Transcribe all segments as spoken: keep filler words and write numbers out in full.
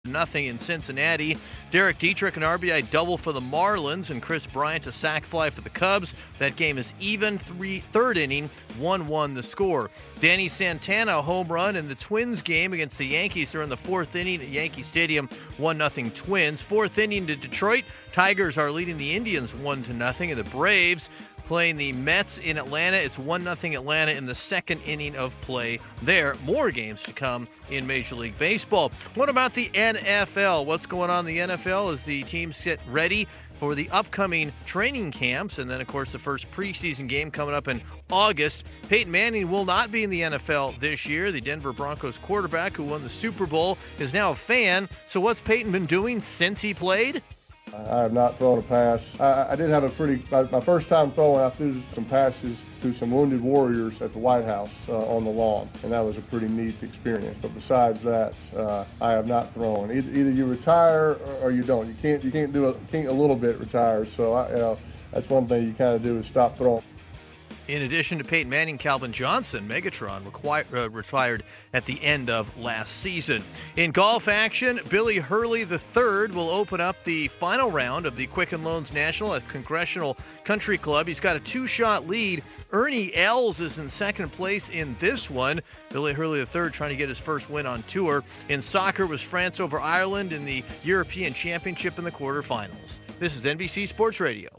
nothing in Cincinnati. Derek Dietrich, an R B I double for the Marlins, and Chris Bryant, a sac fly for the Cubs. That game is even, three, third inning, one one the score. Danny Santana, a home run in the Twins game against the Yankees. They're in the fourth inning at Yankee Stadium, one nothing Twins. Fourth inning to Detroit. Tigers are leading the Indians one to nothing, and the Braves playing the Mets in Atlanta. It's one nothing Atlanta in the second inning of play there. More games to come in Major League Baseball. What about the N F L? What's going on in the N F L as the teams get ready for the upcoming training camps? And then, of course, the first preseason game coming up in August. Peyton Manning will not be in the N F L this year. The Denver Broncos quarterback who won the Super Bowl is now a fan. So what's Peyton been doing since he played? I have not thrown a pass. I, I did have a pretty, my, my first time throwing, I threw some passes to some wounded warriors at the White House uh, on the lawn, and that was a pretty neat experience. But besides that, uh, I have not thrown. Either, either you retire or, or you don't. You can't, you can't do a, can't a little bit retire. So I, you know, that's one thing you kind of do is stop throwing. In addition to Peyton Manning, Calvin Johnson, Megatron, require, uh, retired at the end of last season. In golf action, Billy Hurley the third will open up the final round of the Quicken Loans National at Congressional Country Club. He's got a two-shot lead. Ernie Els is in second place in this one. Billy Hurley the third trying to get his first win on tour. In soccer was France over Ireland in the European Championship in the quarterfinals. This is N B C Sports Radio.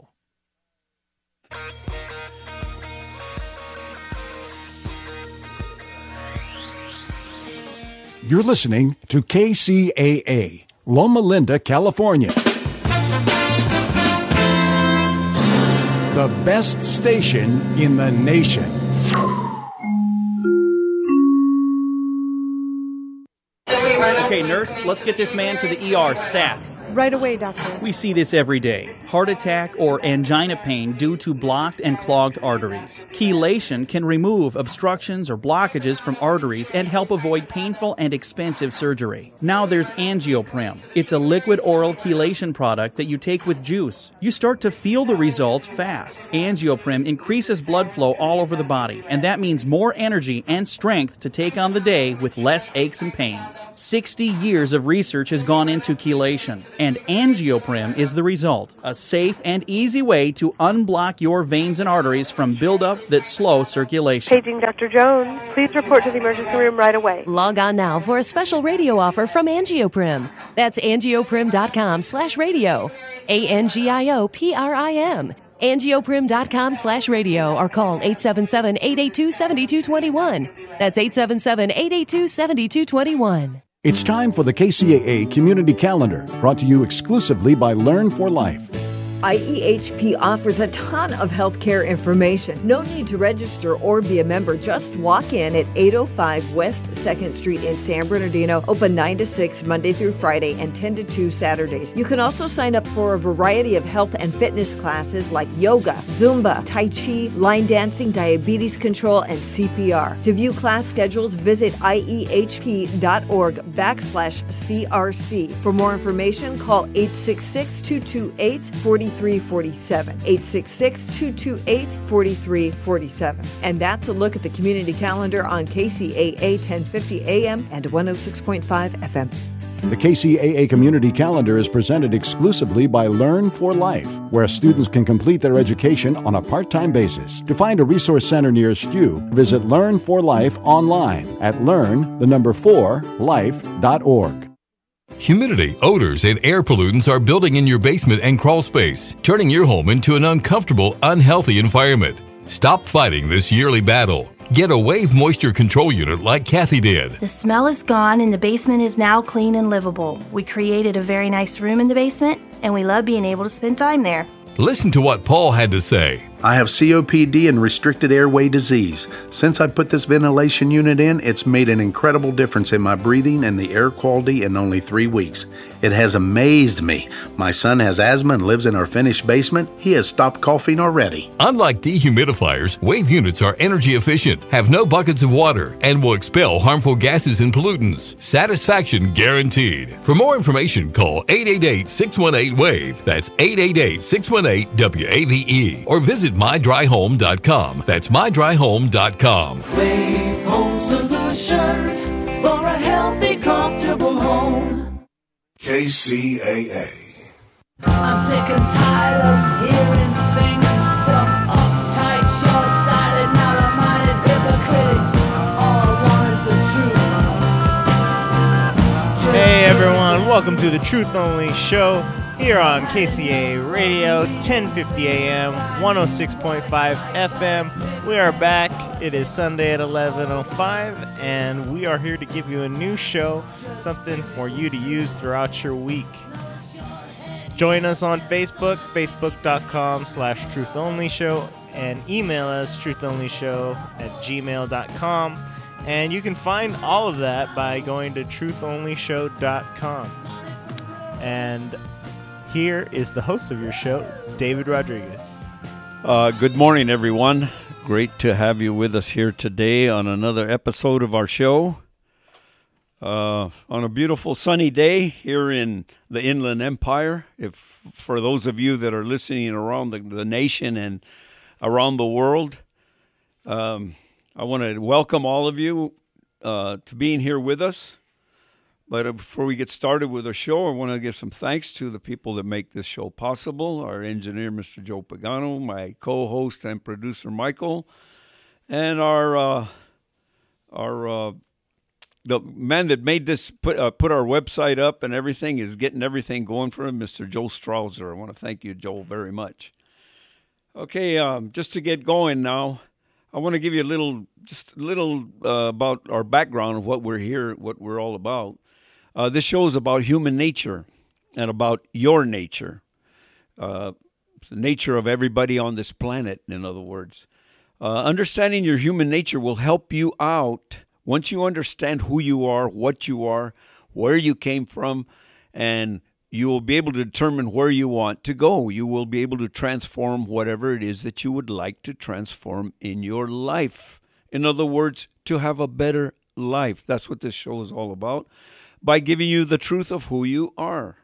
You're listening to K C A A, Loma Linda, California. The best station in the nation. Okay, nurse, let's get this man to the E R stat. Right away, doctor. We see this every day. Heart attack or angina pain due to blocked and clogged arteries. Chelation can remove obstructions or blockages from arteries and help avoid painful and expensive surgery. Now there's Angioprim. It's a liquid oral chelation product that you take with juice. You start to feel the results fast. Angioprim increases blood flow all over the body, and that means more energy and strength to take on the day with less aches and pains. sixty years of research has gone into chelation, and Angioprim is the result. A safe and easy way to unblock your veins and arteries from buildup that slow circulation. Paging Doctor Jones. Please report to the emergency room right away. Log on now for a special radio offer from Angioprim. That's angioprim.com slash radio. A N G I O P R I M. angioprim.com slash radio or call eight seven seven, eight eight two, seven two two one. That's eight seven seven, eight eight two, seven two two one. It's time for the K C A A Community Calendar, brought to you exclusively by Learn for Life. I E H P offers a ton of healthcare information. No need to register or be a member. Just walk in at eight oh five West second Street in San Bernardino. Open nine to six Monday through Friday and ten to two Saturdays. You can also sign up for a variety of health and fitness classes like yoga, Zumba, Tai Chi, line dancing, diabetes control, and C P R. To view class schedules, visit iehp.org backslash CRC. For more information, call eight six six, two two eight, four three four seven. eight six six, two two eight, four three four seven. And that's a look at the community calendar on K C A A ten fifty A M and one oh six point five F M. The K C A A Community Calendar is presented exclusively by Learn for Life, where students can complete their education on a part-time basis. To find a resource center nearest you, visit Learn for Life online at learn, the number four, life dot org. Humidity, odors, and air pollutants are building in your basement and crawl space, turning your home into an uncomfortable, unhealthy environment. Stop fighting this yearly battle. Get a Wave Moisture Control Unit like Kathy did. The smell is gone and the basement is now clean and livable. We created a very nice room in the basement, and we love being able to spend time there. Listen to what Paul had to say. I have C O P D and restricted airway disease. Since I put this ventilation unit in, it's made an incredible difference in my breathing and the air quality in only three weeks. It has amazed me. My son has asthma and lives in our finished basement. He has stopped coughing already. Unlike dehumidifiers, Wave units are energy efficient, have no buckets of water, and will expel harmful gases and pollutants. Satisfaction guaranteed. For more information, call eight eight eight, six one eight, WAVE. That's eight eight eight, six one eight, W A V E. Or visit my dry home dot com. That's my dry home dot com. Wave Home Solutions for a healthy, comfortable home. K C A A. I'm sick and tired of hearing things from uptight, short-sighted, narrow-minded hypocrites. All I want is the truth. Hey everyone, welcome to the Truth Only Show here on K C A A Radio, ten fifty A M, one oh six point five F M. We are back. It is Sunday at eleven oh five, and we are here to give you a new show, something for you to use throughout your week. Join us on Facebook, facebook.com slash truthonthlyshow, and email us truthonthlyshow at gmail dot com. And you can find all of that by going to truth only show dot com. And here is the host of your show, David Rodriguez. Uh, good morning, everyone. Great to have you with us here today on another episode of our show. Uh, on a beautiful sunny day here in the Inland Empire. If for those of you that are listening around the, the nation and around the world, um, I want to welcome all of you uh, to being here with us. But before we get started with our show, I want to give some thanks to the people that make this show possible. Our engineer, Mister Joe Pagano, my co-host and producer, Michael, and our uh, our uh, the man that made this, put uh, put our website up and everything, is getting everything going for him, Mister Joe Strausser. I want to thank you, Joe, very much. Okay, um, just to get going now, I want to give you a little, just a little uh, about our background of what we're here, what we're all about. Uh, this show is about human nature and about your nature, uh, the nature of everybody on this planet, in other words. Uh, understanding your human nature will help you out once you understand who you are, what you are, where you came from, and you will be able to determine where you want to go. You will be able to transform whatever it is that you would like to transform in your life. In other words, to have a better life. That's what this show is all about, by giving you the truth of who you are.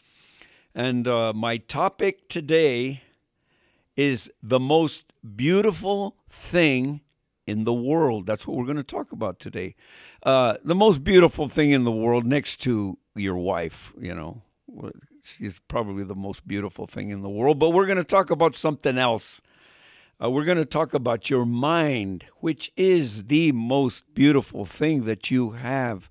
And uh, my topic today is the most beautiful thing in the world. That's what we're going to talk about today. Uh, the most beautiful thing in the world, next to your wife, you know. She's probably the most beautiful thing in the world. But we're going to talk about something else. Uh, we're going to talk about your mind, which is the most beautiful thing that you have.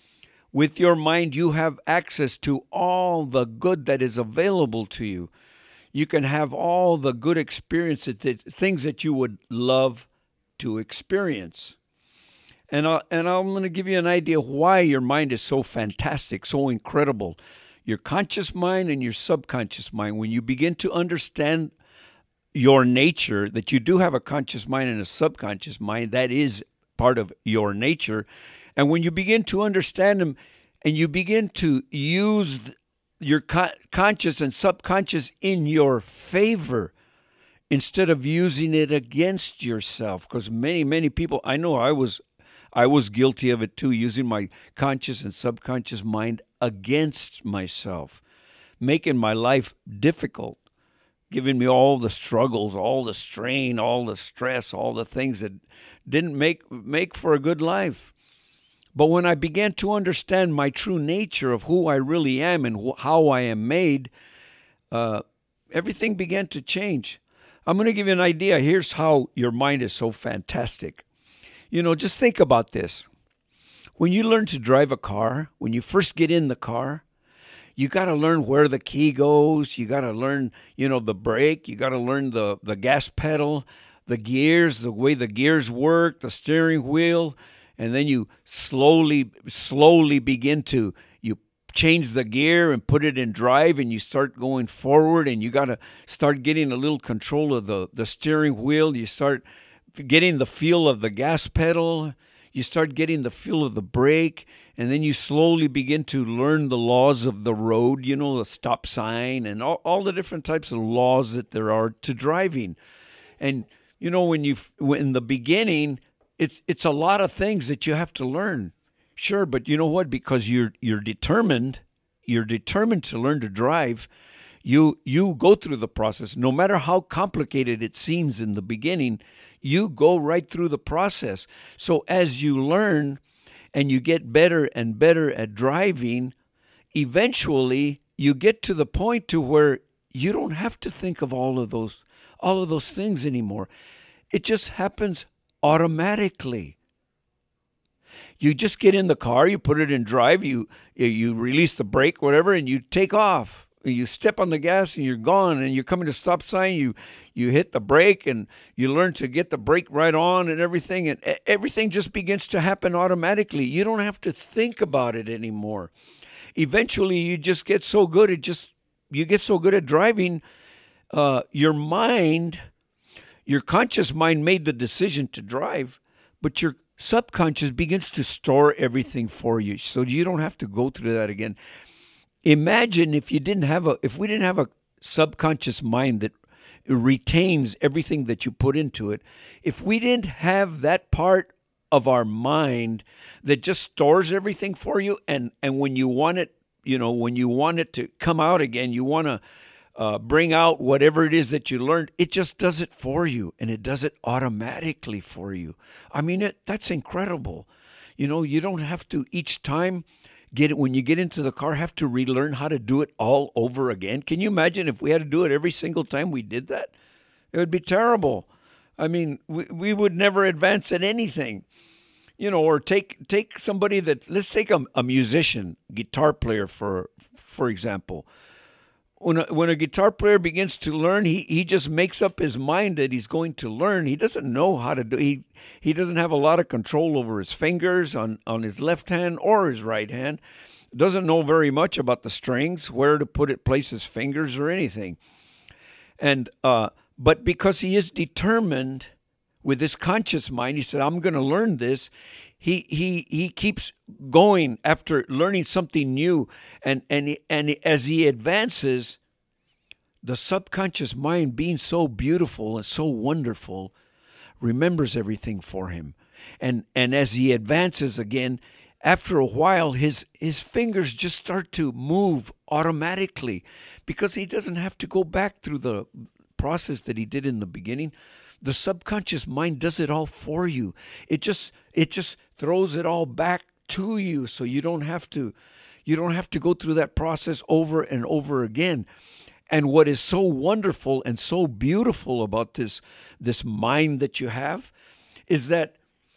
With your mind, you have access to all the good that is available to you. You can have all the good experiences, that, things that you would love to experience. And, I, and I'm going to give you an idea why your mind is so fantastic, so incredible. Your conscious mind and your subconscious mind, when you begin to understand your nature, that you do have a conscious mind and a subconscious mind, that is part of your nature. And when you begin to understand them and you begin to use your con- conscious and subconscious in your favor, instead of using it against yourself, because many, many people, I know I was I was guilty of it too, using my conscious and subconscious mind against myself, making my life difficult, giving me all the struggles, all the strain, all the stress, all the things that didn't make make for a good life. But when I began to understand my true nature of who I really am and wh- how I am made, uh, everything began to change. I'm going to give you an idea. Here's how your mind is so fantastic. You know, just think about this. When you learn to drive a car, when you first get in the car, you got to learn where the key goes. You got to learn, you know, the brake. You got to learn the, the gas pedal, the gears, the way the gears work, the steering wheel. And then you slowly, slowly begin to, you change the gear and put it in drive, and you start going forward, and you got to start getting a little control of the, the steering wheel. You start getting the feel of the gas pedal. You start getting the feel of the brake, and then you slowly begin to learn the laws of the road, you know, the stop sign and all, all the different types of laws that there are to driving. And, you know, when you, in the beginning, it's, it's a lot of things that you have to learn. Sure, but you know what? Because you're, you're determined, you're determined to learn to drive, you, you go through the process. No matter how complicated it seems in the beginning, you go right through the process. So as you learn and you get better and better at driving, eventually you get to the point to where you don't have to think of all of those all of those things anymore. It just happens automatically. You just get in the car, you put it in drive, you you release the brake, whatever, and you take off. You step on the gas and you're gone, and you're coming to stop sign, you you hit the brake and you learn to get the brake right on and everything, and everything just begins to happen automatically. You don't have to think about it anymore. Eventually you just get so good at just you get so good at driving, uh, your mind, your conscious mind made the decision to drive, but your subconscious begins to store everything for you, so you don't have to go through that again. Imagine if you didn't have a, if we didn't have a subconscious mind that retains everything that you put into it. If we didn't have that part of our mind that just stores everything for you, and and when you want it, you know, when you want it to come out again, you want to uh, bring out whatever it is that you learned, it just does it for you, and it does it automatically for you. I mean, it, that's incredible. You know, you don't have to each time get it when you get into the car have to relearn how to do it all over again. Can you imagine if we had to do it every single time we did that? It would be terrible. I mean, we, we would never advance at anything. You know, or take take somebody that, let's take a, a musician, guitar player, for for example. When a, when a guitar player begins to learn, he, he just makes up his mind that he's going to learn. He doesn't know how to do he he doesn't have a lot of control over his fingers on, on his left hand or his right hand. Doesn't know very much about the strings, where to put it, place his fingers or anything. And uh, but because he is determined with his conscious mind, he said, I'm going to learn this. He he he keeps going after learning something new, and and he, and he, as he advances, the subconscious mind, being so beautiful and so wonderful, remembers everything for him, and and as he advances again, after a while, his his fingers just start to move automatically, because he doesn't have to go back through the process that he did in the beginning. The subconscious mind does it all for you. It just it just throws it all back to you, so you don't have to you don't have to go through that process over and over again. And what is so wonderful and so beautiful about this this mind that you have is that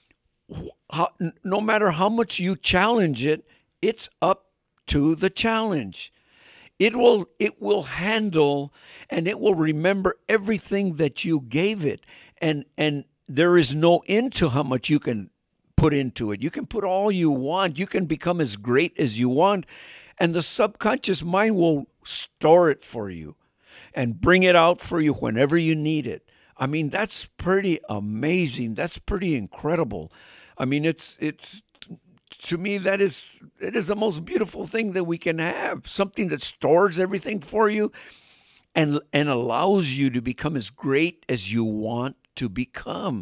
how, no matter how much you challenge it, it's up to the challenge. It will it will handle, and it will remember everything that you gave it. And and there is no end to how much you can put into it. You can put all you want. You can become as great as you want. And the subconscious mind will store it for you and bring it out for you whenever you need it. I mean, that's pretty amazing. That's pretty incredible. I mean, it's it's to me, that is it is the most beautiful thing that we can have. Something that stores everything for you and and allows you to become as great as you want to become.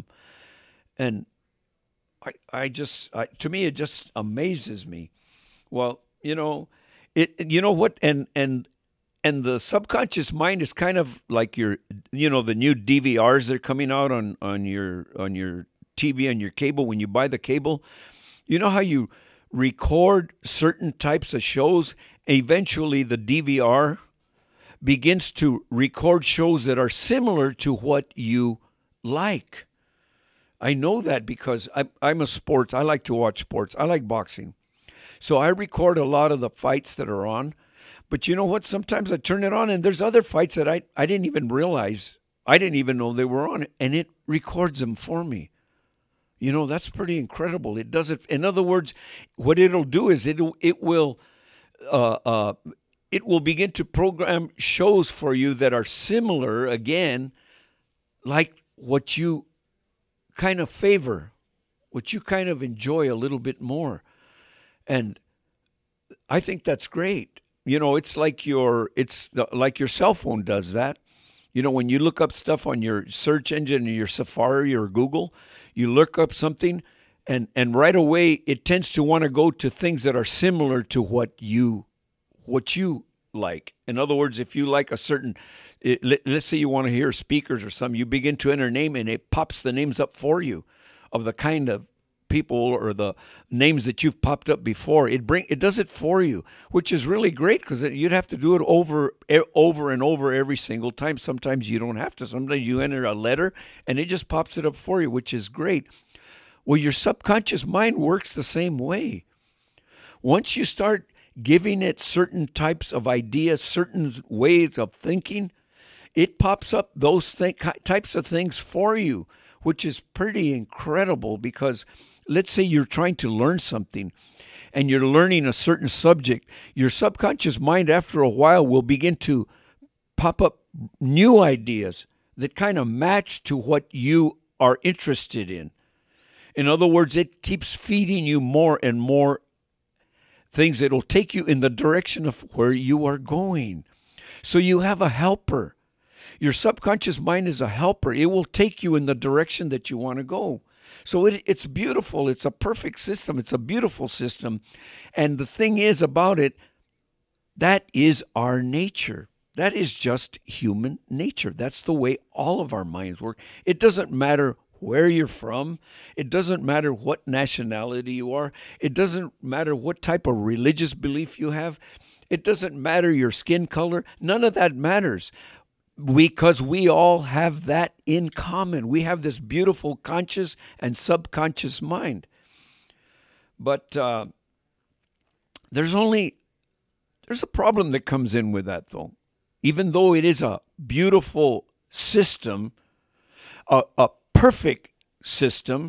And I I just I, to me, it just amazes me. Well, you know, it you know what and and and the subconscious mind is kind of like your, you know, the new D V Rs that are coming out on on your on your T V and your cable when you buy the cable. You know how you record certain types of shows? Eventually, the D V R begins to record shows that are similar to what you like. I know that because I, I'm a sports. I like to watch sports. I like boxing. So I record a lot of the fights that are on. But you know what? Sometimes I turn it on and there's other fights that I, I didn't even realize. I didn't even know they were on. And it records them for me. You know, that's pretty incredible. It does it. In other words, what it'll do is it it will uh, uh, it will begin to program shows for you that are similar, again, like what you kind of favor, what you kind of enjoy a little bit more. And I think that's great. You know, it's like your it's like your cell phone does that. You know, when you look up stuff on your search engine, your Safari or Google, you look up something, and, and right away it tends to want to go to things that are similar to what you what you like. In other words, if you like a certain, it, let, let's say you want to hear speakers or something, you begin to enter a name and it pops the names up for you of the kind of people or the names that you've popped up before. It bring it does it for you, which is really great because you'd have to do it over over and over every single time. Sometimes you don't have to. Sometimes you enter a letter and it just pops it up for you, which is great. Well, your subconscious mind works the same way. Once you start giving it certain types of ideas, certain ways of thinking, it pops up those th- types of things for you, which is pretty incredible because let's say you're trying to learn something and you're learning a certain subject. Your subconscious mind, after a while, will begin to pop up new ideas that kind of match to what you are interested in. In other words, it keeps feeding you more and more things that will take you in the direction of where you are going. So you have a helper. Your subconscious mind is a helper. It will take you in the direction that you want to go. So it, it's beautiful. It's a perfect system. It's a beautiful system. And the thing is about it, that is our nature. That is just human nature. That's the way all of our minds work. It doesn't matter where you're from. It doesn't matter what nationality you are. It doesn't matter what type of religious belief you have. It doesn't matter your skin color. None of that matters because we all have that in common. We have this beautiful conscious and subconscious mind. But uh, there's only, there's a problem that comes in with that though. Even though it is a beautiful system, a, a perfect system,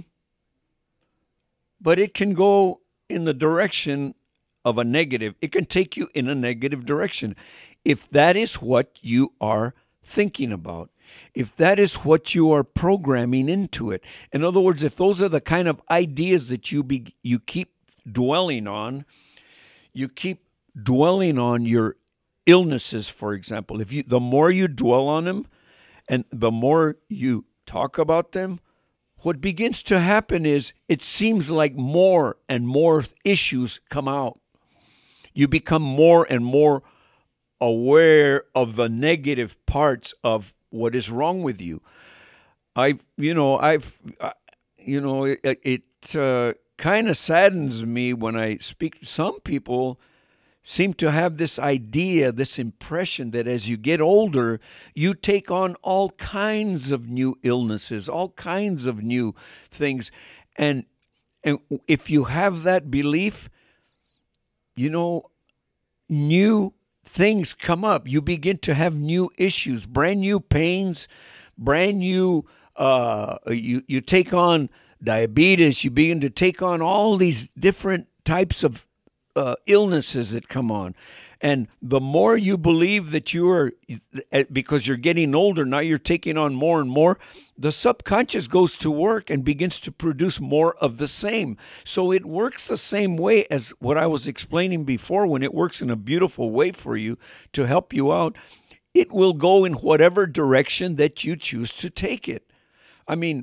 but it can go in the direction of a negative. It can take you in a negative direction if that is what you are thinking about, if that is what you are programming into it. In other words, if those are the kind of ideas that you be, you keep dwelling on, you keep dwelling on your illnesses, for example. If you, the more you dwell on them and the more you talk about them, what begins to happen is it seems like more and more issues come out. You become more and more aware of the negative parts of what is wrong with you. I, you know, I've, uh, you know, it, it uh, kind of saddens me when I speak to some people. Seem to have this idea, this impression that as you get older, you take on all kinds of new illnesses, all kinds of new things. And, and if you have that belief, you know, new things come up. You begin to have new issues, brand new pains, brand new, uh, you, you take on diabetes, you begin to take on all these different types of Uh, illnesses that come on. And the more you believe that you are, because you're getting older, now you're taking on more and more, the subconscious goes to work and begins to produce more of the same. So it works the same way as what I was explaining before. When it works in a beautiful way for you to help you out, it will go in whatever direction that you choose to take it. I mean,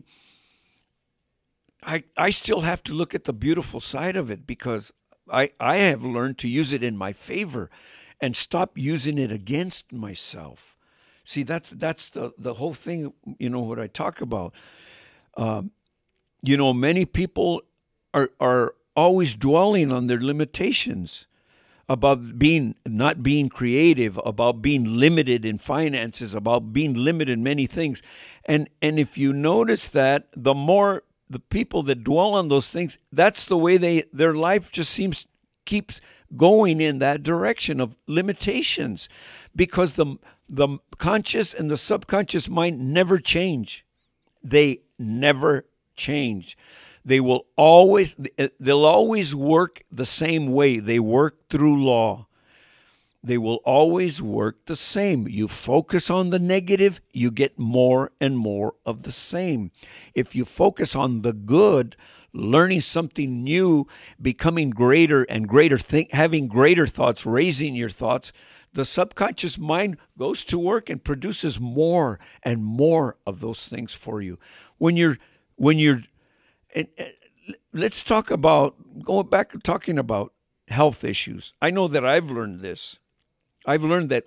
I I still have to look at the beautiful side of it because I, I have learned to use it in my favor and stop using it against myself. See, that's that's the, the whole thing, you know, what I talk about. Um, you know, many people are are always dwelling on their limitations, about being not being creative, about being limited in finances, about being limited in many things. And and if you notice that, the more the people that dwell on those things, that's the way they their life just seems keeps going in that direction of limitations, because the the conscious and the subconscious mind never change. They never change. They will always they'll always work the same way. They work through law. They will always work the same. You focus on the negative, you get more and more of the same. If you focus on the good, learning something new, becoming greater and greater, think, having greater thoughts, raising your thoughts, the subconscious mind goes to work and produces more and more of those things for you. When you're, when you're, and, and let's talk about, going back and talking about health issues. I know that I've learned this. I've learned that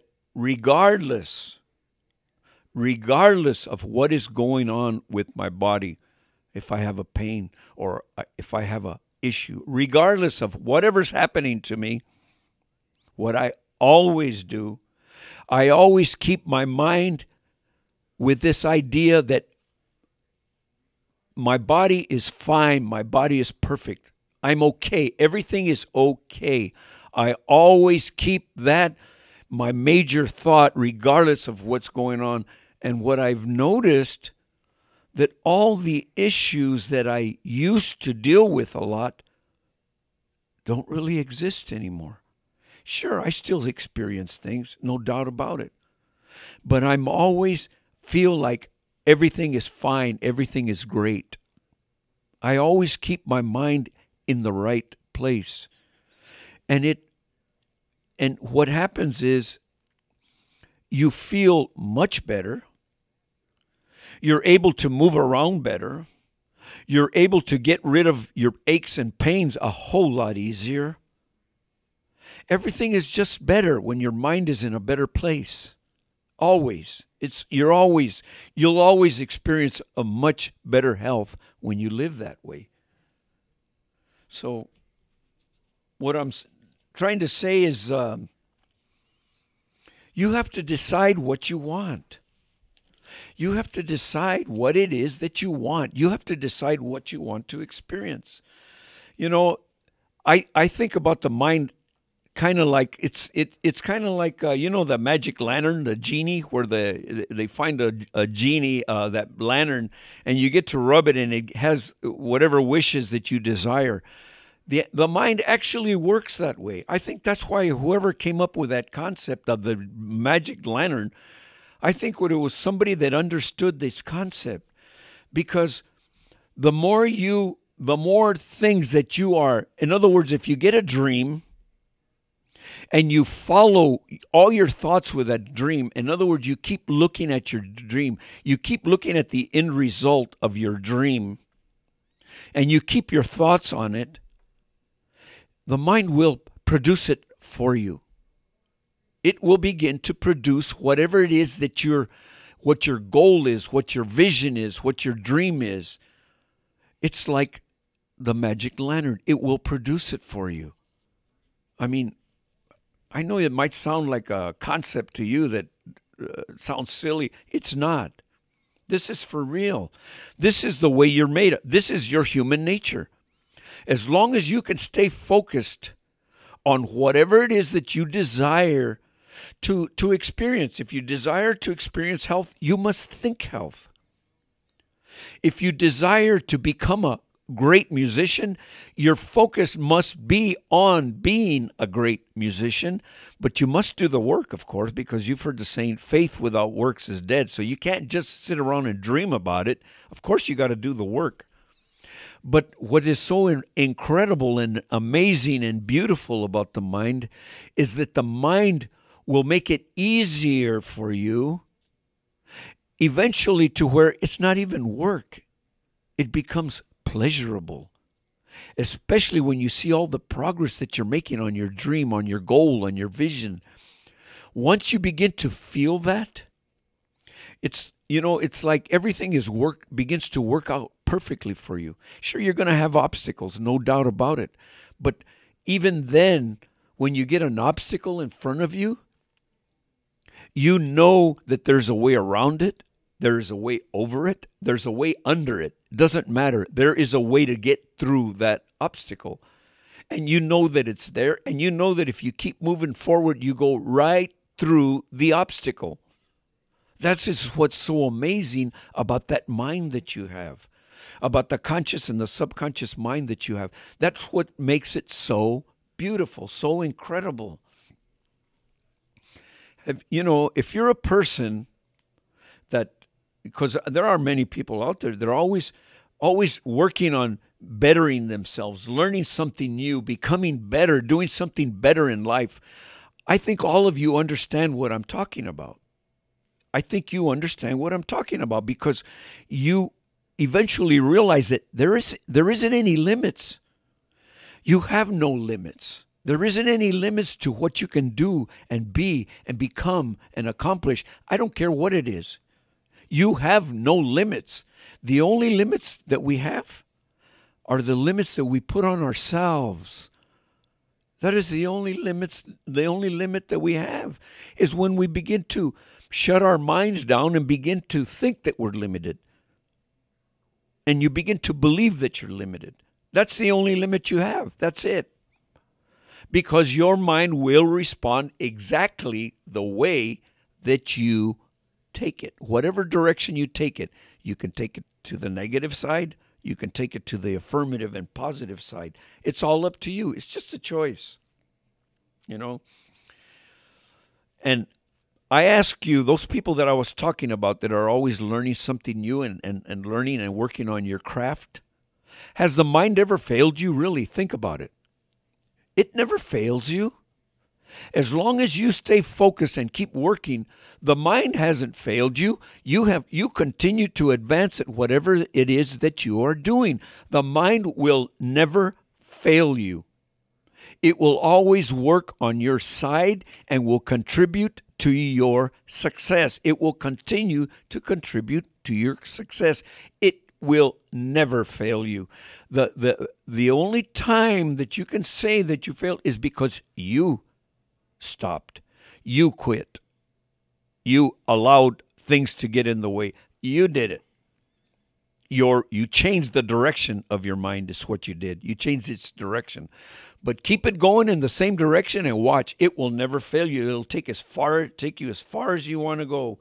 regardless, regardless of what is going on with my body, if I have a pain or if I have a issue, regardless of whatever's happening to me, what I always do, I always keep my mind with this idea that my body is fine, my body is perfect. I'm okay. Everything is okay. I always keep that my major thought regardless of what's going on. And what I've noticed, that all the issues that I used to deal with a lot don't really exist anymore. Sure, I still experience things, no doubt about it. But I'm always feel like everything is fine, everything is great. I always keep my mind in the right place. And it and what happens is you feel much better. You're able to move around better. You're able to get rid of your aches and pains a whole lot easier. Everything is just better when your mind is in a better place. Always. It's you're always you'll always experience a much better health when you live that way. So what I'm trying to say is um, you have to decide what you want. You have to decide what it is that you want. You have to decide what you want to experience. You know, I I think about the mind kind of like it's it it's kind of like uh, you know, the magic lantern, the genie, where the they find a, a genie uh, that lantern, and you get to rub it and it has whatever wishes that you desire. The the mind actually works that way. I think that's why whoever came up with that concept of the magic lantern, I think what it was somebody that understood this concept, because the more you the more things that you are, in other words, if you get a dream and you follow all your thoughts with that dream, in other words, you keep looking at your dream, you keep looking at the end result of your dream, and you keep your thoughts on it, the mind will produce it for you. It will begin to produce whatever it is that your, what your goal is, what your vision is, what your dream is. It's like the magic lantern. It will produce it for you. I mean, I know it might sound like a concept to you that uh, sounds silly. It's not. This is for real. This is the way you're made. This is your human nature. As long as you can stay focused on whatever it is that you desire to, to experience. If you desire to experience health, you must think health. If you desire to become a great musician, your focus must be on being a great musician, but you must do the work, of course, because you've heard the saying, faith without works is dead. So you can't just sit around and dream about it. Of course, you got to do the work. But what is so in- incredible and amazing and beautiful about the mind is that the mind will make it easier for you eventually to where it's not even work. It becomes pleasurable, especially when you see all the progress that you're making on your dream, on your goal, on your vision. Once you begin to feel that, it's, you know, it's like everything is work begins to work out perfectly for you. Sure, you're going to have obstacles, no doubt about it. But even then, when you get an obstacle in front of you, you know that there's a way around it. There's a way over it. There's a way under it. Doesn't matter. There is a way to get through that obstacle. And you know that it's there. And you know that if you keep moving forward, you go right through the obstacle. That's just what's so amazing about that mind that you have, about the conscious and the subconscious mind that you have. That's what makes it so beautiful, so incredible. If, you know, if you're a person that, because there are many people out there, they're always, always working on bettering themselves, learning something new, becoming better, doing something better in life. I think all of you understand what I'm talking about. I think you understand what I'm talking about because you eventually realize that there is there isn't any limits. You have no limits. There isn't any limits to what you can do and be and become and accomplish. I don't care what it is. You have no limits. The only limits that we have are the limits that we put on ourselves. That is the only limits, the only limit that we have is when we begin to shut our minds down and begin to think that we're limited. And you begin to believe that you're limited. That's the only limit you have. That's it. Because your mind will respond exactly the way that you take it. Whatever direction you take it, you can take it to the negative side, you can take it to the affirmative and positive side. It's all up to you. It's just a choice, you know. And I ask you, those people that I was talking about that are always learning something new and, and, and learning and working on your craft, has the mind ever failed you? Really, think about it. It never fails you. As long as you stay focused and keep working, the mind hasn't failed you. You have you continue to advance at whatever it is that you are doing. The mind will never fail you. It will always work on your side and will contribute to your success. It will continue to contribute to your success. It will never fail you. The the the only time that you can say that you failed is because you stopped. You quit. You allowed things to get in the way. You did it. Your, you changed the direction of your mind is what you did. You changed its direction. But keep it going in the same direction and watch. It will never fail you. It'll take as far, take you as far as you want to go.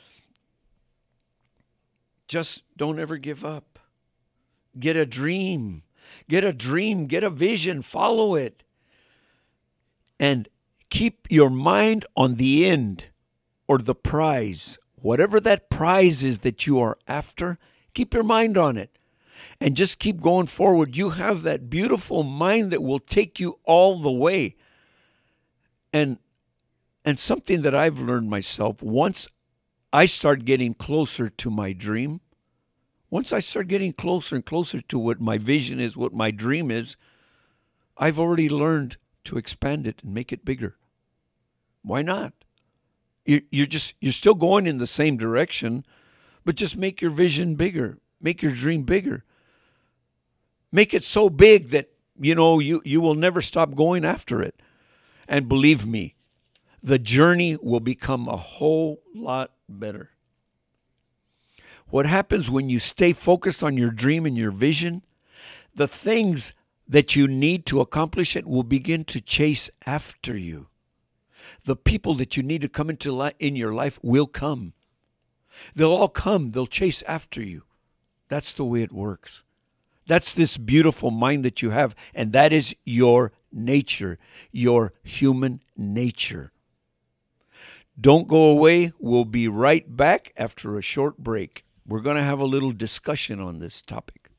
Just don't ever give up. Get a dream. Get a dream. Get a vision. Follow it. And keep your mind on the end or the prize. Whatever that prize is that you are after, keep your mind on it. And just keep going forward. You have that beautiful mind that will take you all the way. And, and something that I've learned myself, once I start getting closer to my dream, once I start getting closer and closer to what my vision is, what my dream is, I've already learned to expand it and make it bigger. Why not? You, you're just you're still going in the same direction, but just make your vision bigger. Make your dream bigger. Make it so big that you know you, you will never stop going after it. And believe me, the journey will become a whole lot better. What happens when you stay focused on your dream and your vision, the things that you need to accomplish it will begin to chase after you. The people that you need to come into li- in your life will come. They'll all come. They'll chase after you. That's the way it works. That's this beautiful mind that you have, and that is your nature, your human nature. Don't go away. We'll be right back after a short break. We're going to have a little discussion on this topic.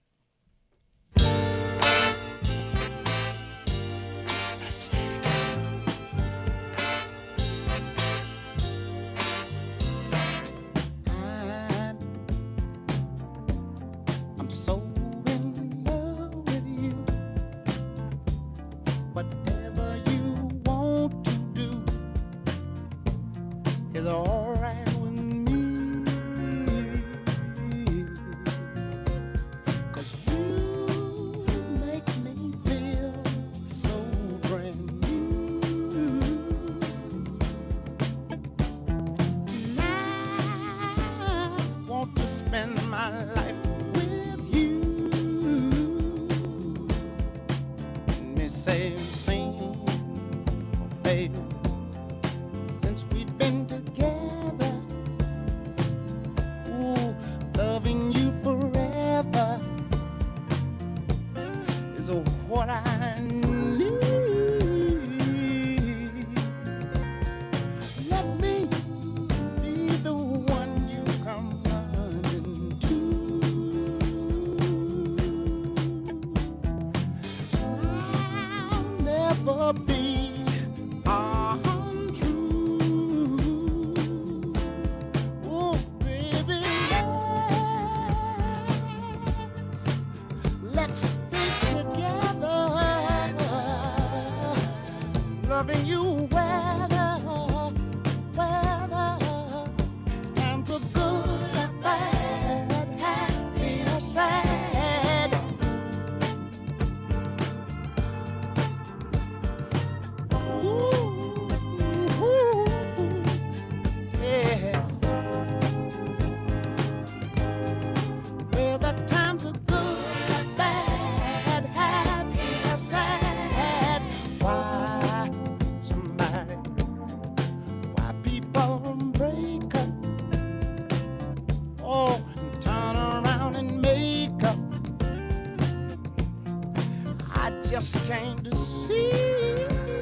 I'm so in love with you. Whatever you want to do is all right with me. 'Cause you make me feel so brand new. And I want to spend my life say, sing, baby, since we've been together. just came to see.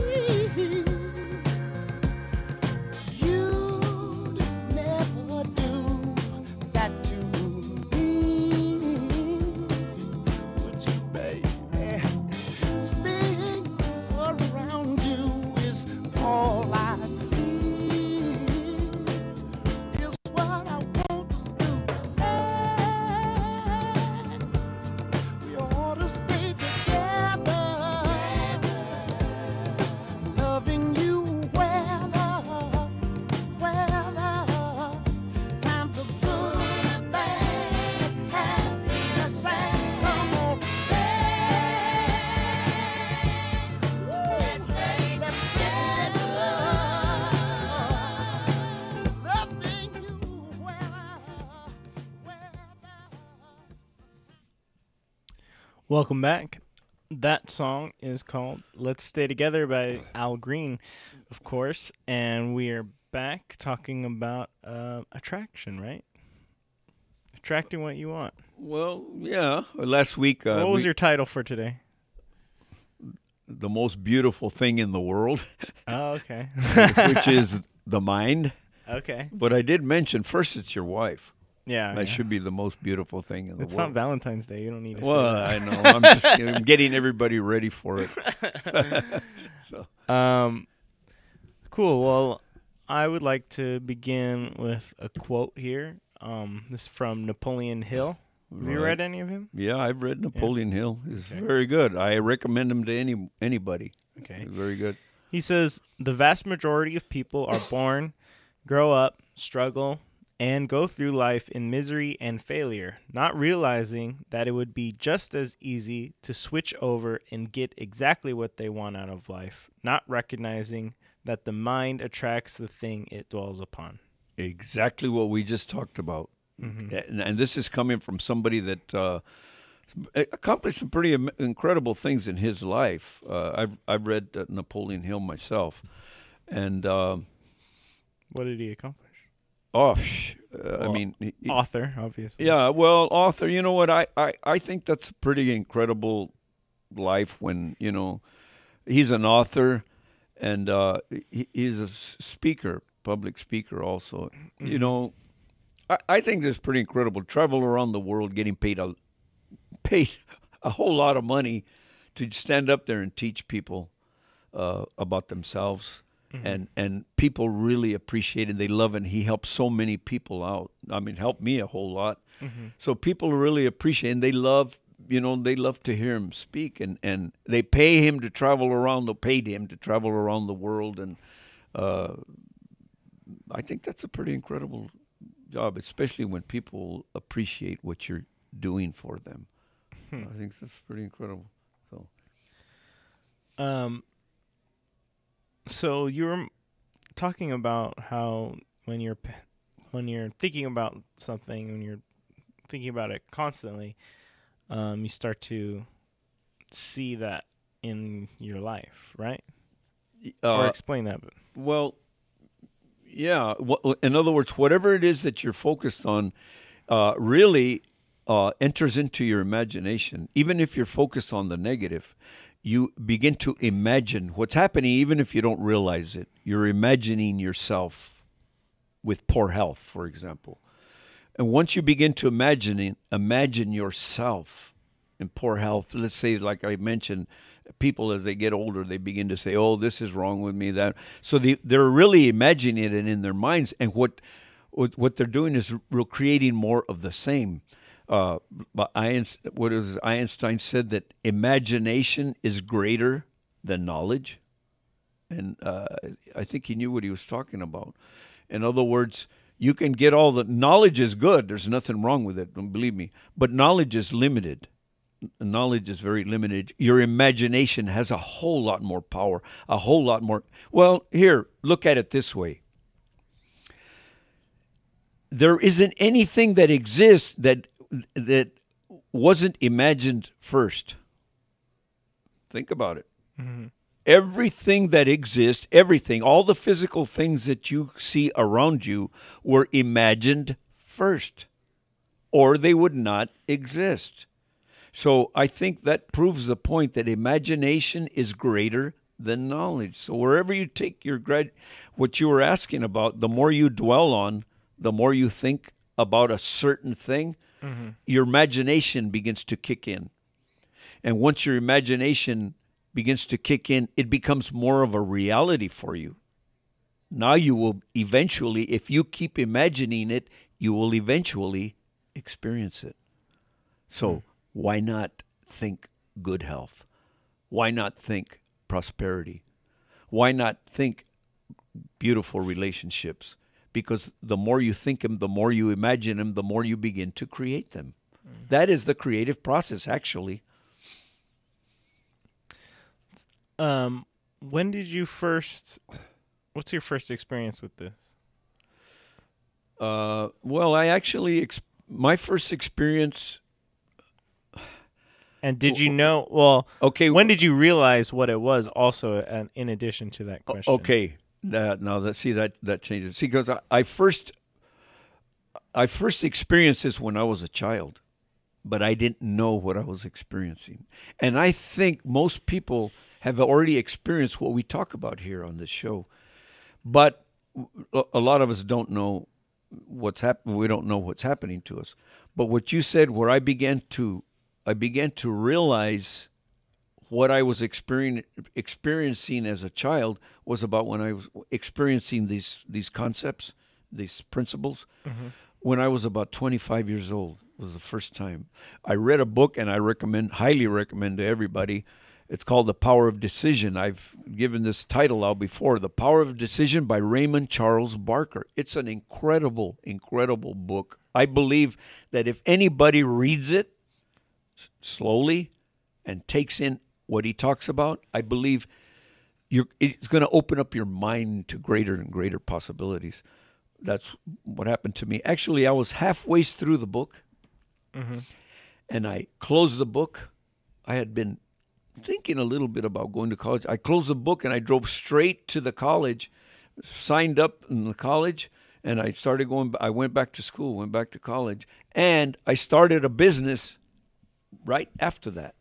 You'd never do that to me, would you, baby? Spinning around you is all I see. Is what I want to do. We ought to stay together, loving you weather, weather. Times are good and bad, happy and sad. Come on, let's stay together, loving you weather, weather. Welcome back. That song is called Let's Stay Together by Al Green, of course. And we are back talking about uh, attraction, right? Attracting what you want. Well, yeah. Last week, uh, what was we- your title for today? the most beautiful thing in the world, Oh, okay. which is the mind. Okay. But I did mention first it's your wife. Yeah. That yeah. should be the most beautiful thing in the It's world. not Valentine's Day. You don't need to Well, say I that. know. I'm just I'm getting everybody ready for it. So, Um, cool. Well, I would like to begin with a quote here. Um, this is from Napoleon Hill. Have you Right. read any of him? yeah, I've read Napoleon Hill. He's Okay. very good. I recommend him to any anybody. Okay. He's very good. He says, the vast majority of people are born, grow up, struggle, and go through life in misery and failure, not realizing that it would be just as easy to switch over and get exactly what they want out of life, not recognizing that the mind attracts the thing it dwells upon. Exactly what we just talked about. Mhm. And, and this is coming from somebody that uh, accomplished some pretty im- incredible things in his life. Uh, I've I've read uh, Napoleon Hill myself, and um, What did he accomplish? oh, sh- uh, I Well, mean, he- he- author, obviously. Yeah, well, author. You know what? I, I, I think that's a pretty incredible life when you know he's an author, and uh, he, he's a s- speaker, public speaker also. You Mhm. know, I, I think that's pretty incredible. Travel around the world, getting paid a paid a whole lot of money to stand up there and teach people uh, about themselves. Mhm. And and people really appreciate it. They love it. And he helps so many people out. I mean, helped me a whole lot. Mhm. So people really appreciate it. And they love, you know, they love to hear him speak. And, and they pay him to travel around. They paid him to travel around the world. And uh, I think that's a pretty incredible job, especially when people appreciate what you're doing for them. Hmm. I think that's pretty incredible. So. Um. So you were talking about how when you're p- when you're thinking about something, when you're thinking about it constantly, um, you start to see that in your life, right? or Uh, explain that. Well, yeah. wh- In other words, whatever it is that you're focused on, uh, really uh, enters into your imagination. Even if you're focused on the negative, you begin to imagine what's happening, even if you don't realize it. You're imagining yourself with poor health, for example. And once you begin to imagine imagine yourself in poor health, let's say, like I mentioned, people as they get older, they begin to say, "Oh, this is wrong with me." That so they they're really imagining it in their minds, and what what, what they're doing is re- creating more of the same. Uh, but Einstein, what is Einstein said that imagination is greater than knowledge, and uh, I think he knew what he was talking about. In other words, you can get all the knowledge is good. There's nothing wrong with it. Don't believe me. But knowledge is limited. Knowledge is very limited. Your imagination has a whole lot more power, a whole lot more. Well, here, look at it this way. There isn't anything that exists that that wasn't imagined first. Think about it. Mm-hmm. Everything that exists, everything, all the physical things that you see around you were imagined first, or they would not exist. So I think that proves the point that imagination is greater than knowledge. So wherever you take your grad, what you were asking about, the more you dwell on, the more you think about a certain thing, mm-hmm. your imagination begins to kick in. And once your imagination begins to kick in, it becomes more of a reality for you. Now you will eventually, if you keep imagining it, you will eventually experience it. So mm. why not think good health? Why not think prosperity? Why not think beautiful relationships? Because the more you think them, the more you imagine them, the more you begin to create them. Mm. That is the creative process, actually. Um, when did you first, what's your first experience with this? Uh, well, I actually, ex- my first experience. And did you know, well, okay, when did you realize what it was also, uh, in addition to that question? Okay. That, now, that, see, that, that changes. See, because I, I first, I first experienced this when I was a child, but I didn't know what I was experiencing. And I think most people have already experienced what we talk about here on this show. But a lot of us don't know what's happening. We don't know what's happening to us. But what you said, where I began to, I began to realize what I was experiencing experiencing as a child was about when I was experiencing these these concepts, these principles. Mm-hmm. When I was about twenty-five years old was the first time I read a book, and I recommend, highly recommend to everybody. It's called The Power of Decision. I've given this title out before, The Power of Decision by Raymond Charles Barker. It's an incredible, incredible book. I believe that if anybody reads it s- slowly and takes in what he talks about, I believe you're, it's going to open up your mind to greater and greater possibilities. That's what happened to me. Actually, I was halfway through the book, mm-hmm. and I closed the book. I had been thinking a little bit about going to college. I closed the book and I drove straight to the college, signed up in the college, and I started going, I went back to school, went back to college, and I started a business right after that.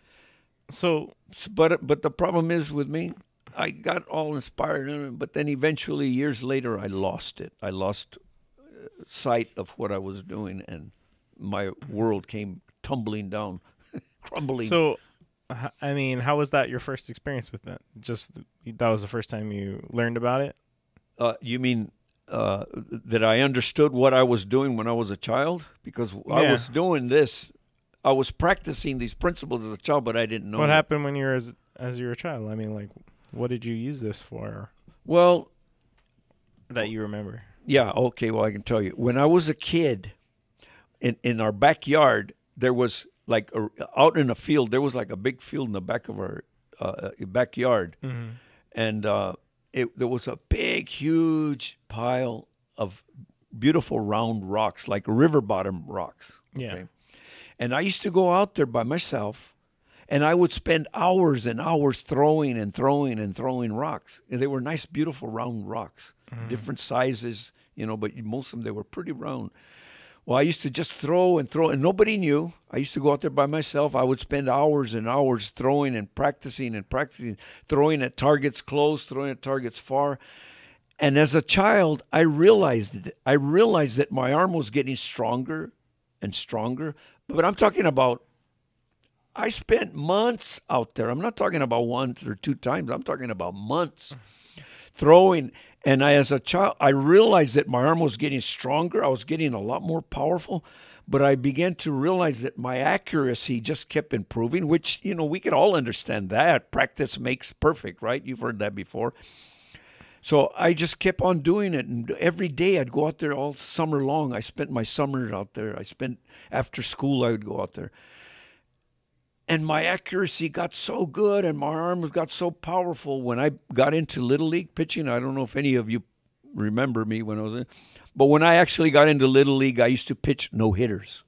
So, but but the problem is with me, I got all inspired, but then eventually, years later, I lost it. I lost sight of what I was doing, and my world came tumbling down, crumbling. So, I mean, how was that your first experience with that? Just that was the first time you learned about it? Uh, you mean uh, that I understood what I was doing when I was a child? Because yeah. I was doing this. I was practicing these principles as a child, but I didn't know. What it. happened when you were as, as you were a child? I mean, like, what did you use this for? Well, that you remember. Yeah, okay, well, I can tell you. When I was a kid, in, in our backyard, there was like a, out in a field, there was like a big field in the back of our uh, backyard. Mm-hmm. And uh, it, there was a big, huge pile of beautiful round rocks, like river bottom rocks. Yeah. Okay? And I used to go out there by myself, and I would spend hours and hours throwing and throwing and throwing rocks. And they were nice, beautiful round rocks, mm-hmm. different sizes, you know, but most of them, they were pretty round. Well, I used to just throw and throw, and nobody knew. I used to go out there by myself. I would spend hours and hours throwing and practicing and practicing, throwing at targets close, throwing at targets far. And as a child, I realized it. I realized that my arm was getting stronger and stronger. But I'm talking about, I spent months out there. I'm not talking about once or two times. I'm talking about months throwing. And I, as a child, I realized that my arm was getting stronger. I was getting a lot more powerful. But I began to realize that my accuracy just kept improving, which, you know, we could all understand that. Practice makes perfect, right? You've heard that before. So I just kept on doing it. And every day I'd go out there all summer long. I spent my summers out there. I spent, after school, I would go out there. And my accuracy got so good and my arms got so powerful when I got into Little League pitching. I don't know if any of you remember me when I was in. But when I actually got into Little League, I used to pitch no-hitters.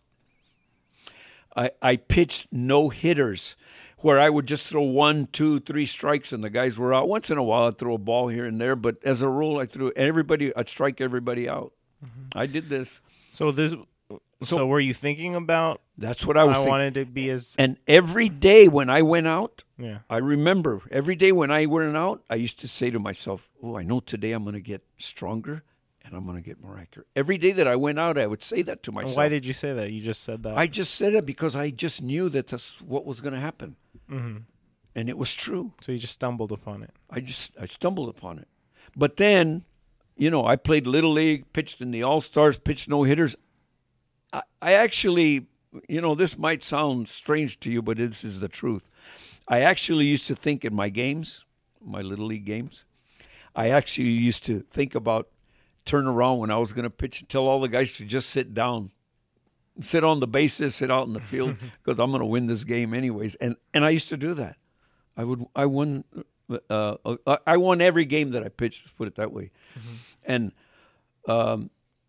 I, I pitched no-hitters where I would just throw one, two, three strikes and the guys were out. Once in a while, I'd throw a ball here and there. But as a rule, I threw everybody, I'd strike everybody out. Mm-hmm. I did this. So this, So, So- were you thinking about? That's what I was I thinking. wanted to be as. And every day when I went out, Yeah. I remember every day when I went out, I used to say to myself, oh, I know today I'm going to get stronger and I'm going to get more accurate. Every day that I went out, I would say that to myself. Why did you say that? You just said that. I just said it because I just knew that that's what was going to happen. hmm And it was true. So you just stumbled upon it. I just I stumbled upon it. But then, you know, I played Little League, pitched in the All-Stars, pitched no-hitters. I, I actually, you know, this might sound strange to you, but this is the truth. I actually used to think in my games, my Little League games, I actually used to think about turn around when I was going to pitch and tell all the guys to just sit down. Sit on the bases, sit out in the field, because I'm going to win this game anyways. And and I used to do that. I would I won uh, uh, I won every game that I pitched. Let's put it that way. Mm-hmm. And um,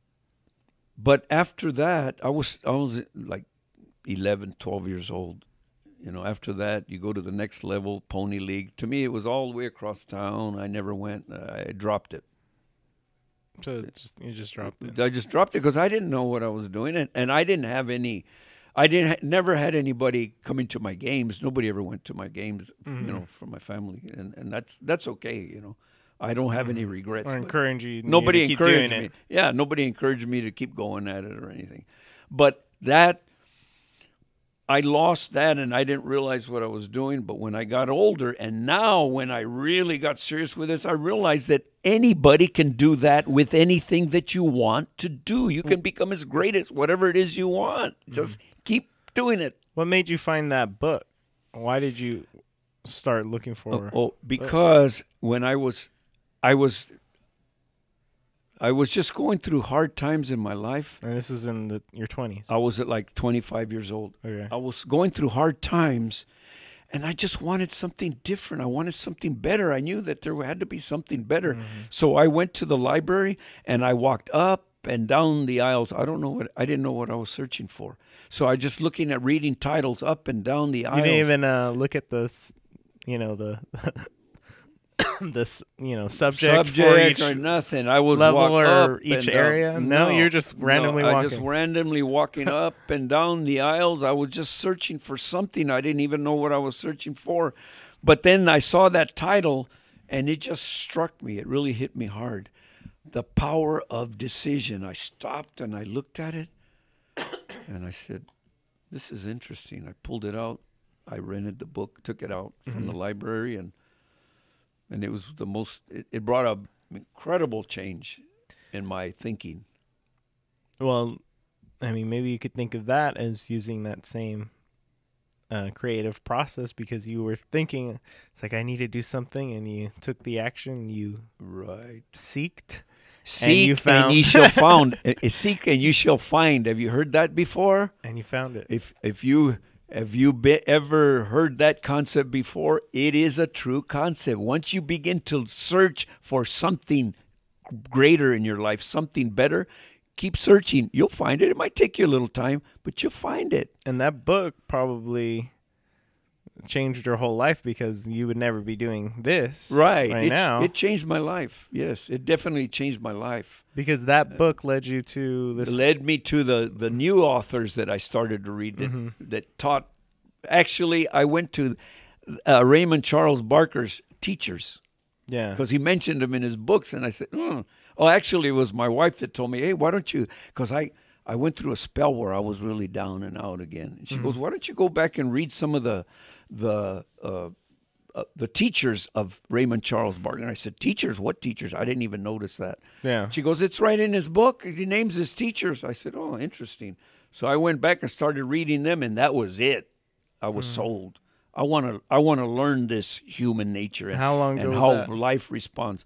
but after that, I was I was like eleven, twelve years old. You know, after that, you go to the next level, Pony League. To me, it was all the way across town. I never went. I dropped it. So it's just, you just dropped it. I just dropped it because I didn't know what I was doing, and, and I didn't have any. I didn't ha- never had anybody coming to my games. Nobody ever went to my games, Mhm. you know, from my family, and, and that's that's okay, you know. I don't have any regrets. Or but encourage you- you Nobody to keep encouraged doing me. it. Yeah, nobody encouraged me to keep going at it or anything. But that I lost that, and I didn't realize what I was doing. But when I got older, and now when I really got serious with this, I realized that anybody can do that with anything that you want to do. You can become as great as whatever it is you want. Just keep doing it. What made you find that book? Why did you start looking for? Oh, oh, because when I was, I was, I was just going through hard times in my life. And this is in the, your twenties. I was at like twenty-five years old. Okay. I was going through hard times, and I just wanted something different. I wanted something better. I knew that there had to be something better. Mm-hmm. So I went to the library, and I walked up and down the aisles. I don't know what, I didn't know what I was searching for. So I just looking at reading titles up and down the You aisles. didn't even uh, look at the, s- you know, the this, you know, subject, for Subject each or nothing. I was level walk or up each and down. area. No, you're just randomly no, I walking. just randomly walking up and down the aisles. I was just searching for something. I didn't even know what I was searching for. But then I saw that title, and it just struck me. It really hit me hard. The Power of Decision. I stopped and I looked at it, and I said, this is interesting. I pulled it out. I rented the book, took it out from Mhm. the library, and and it was the most, it, it brought an incredible change in my thinking. Well, I mean, maybe you could think of that as using that same uh, creative process, because you were thinking, it's like, I need to do something, and you took the action, you right seeked, Seek and you found. and ye shall found. Uh, Seek and you shall find. Have you heard that before? And you found it. If if you have you be, ever heard that concept before? It is a true concept. Once you begin to search for something greater in your life, something better, keep searching. You'll find it. It might take you a little time, but you'll find it. And that book probably changed your whole life, because you would never be doing this Right. right it, now. It changed my life. Yes, it definitely changed my life. Because that book led you to this. It led me to the, the new authors that I started to read that, Mhm. that taught. Actually, I went to uh, Raymond Charles Barker's teachers. Yeah. Because he mentioned them in his books, and I said, hmm. Oh, actually, it was my wife that told me, hey, why don't you, because I, I went through a spell where I was really down and out again. And she Mhm. goes, why don't you go back and read some of the the uh, uh, the teachers of Raymond Charles Barker? And I said, teachers? What teachers? I didn't even notice that. Yeah. She goes, it's right in his book. He names his teachers. I said, oh, interesting. So I went back and started reading them, and that was it. I was Mhm. sold. I want to I want to learn this human nature and How long and ago was how that? life responds.